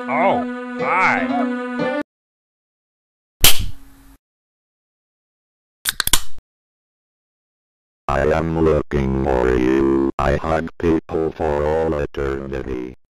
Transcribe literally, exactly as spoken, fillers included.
Oh, hi. I am looking for you. I hug people for all eternity.